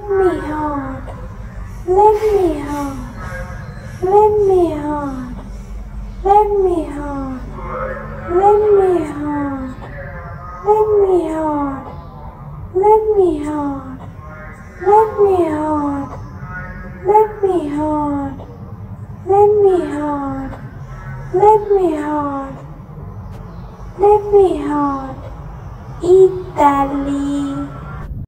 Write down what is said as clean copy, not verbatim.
me hard, let me hard, let me hard, let me hard, let me hard, let me hard, let me hard, let me hard, let me hard, let me hard, let me hard, let me hard, Italy.